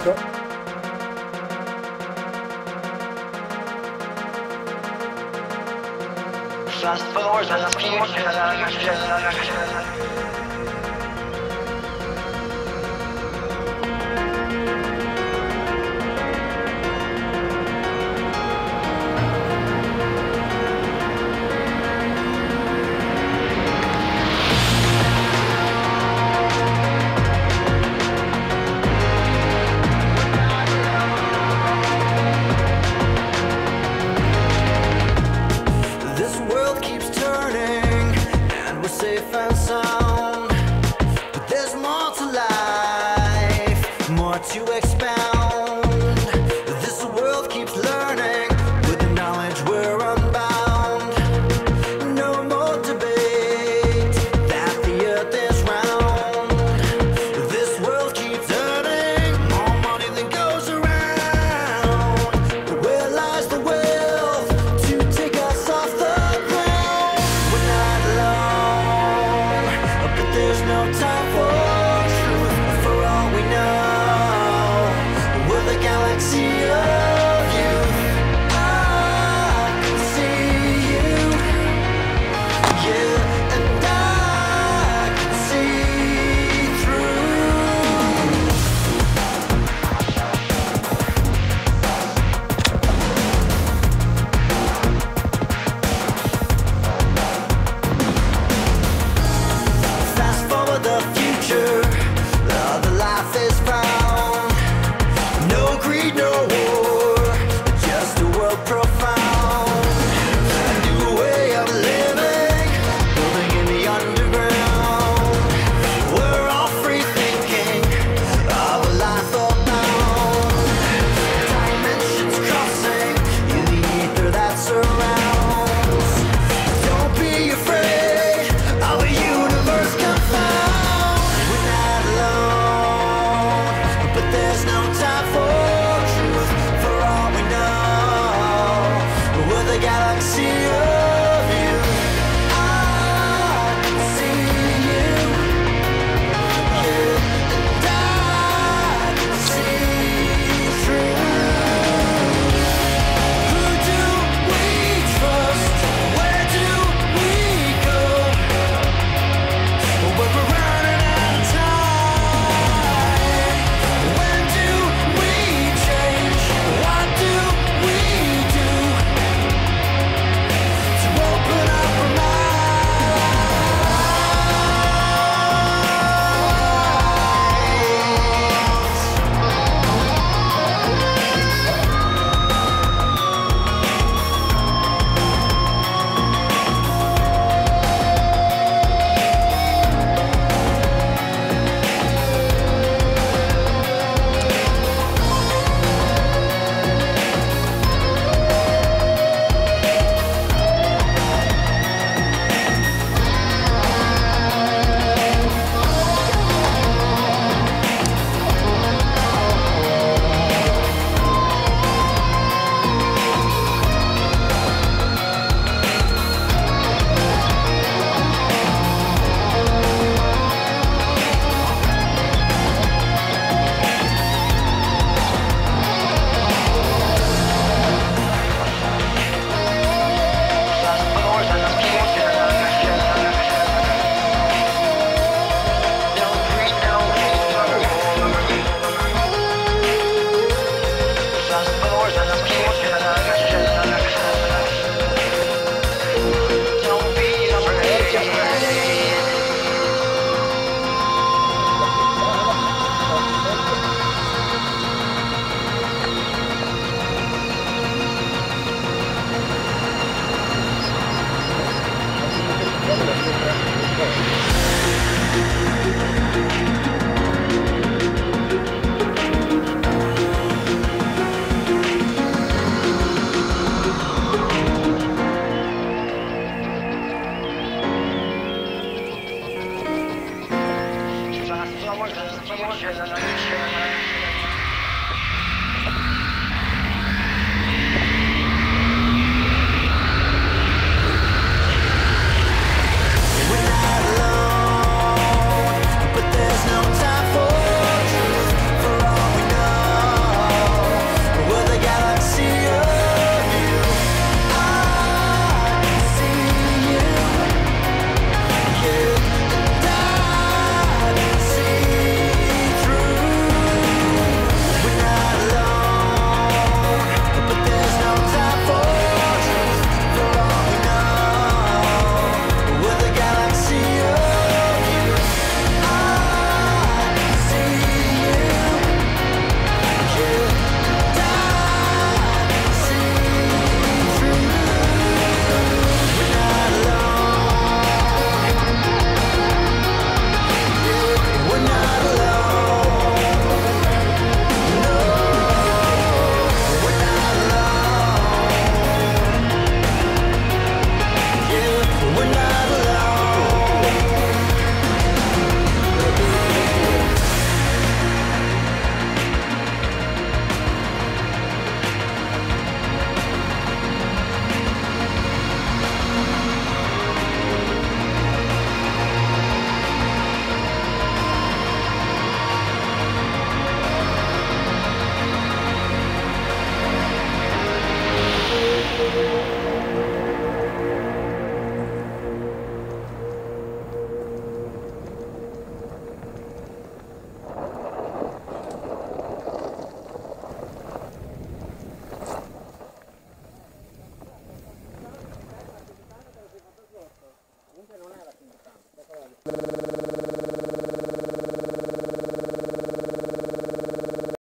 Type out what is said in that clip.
So, Fast forward to the future. This world keeps turning, and we're safe and sound. But there's more to life, more to expound. This world keeps learning, with the knowledge we're unbound. No more debate that the earth is round. This world keeps earning more money than goes around. But where lies the wealth to take us off the ground? We're not alone, but there's no time for truth. For all we know, we're the galaxy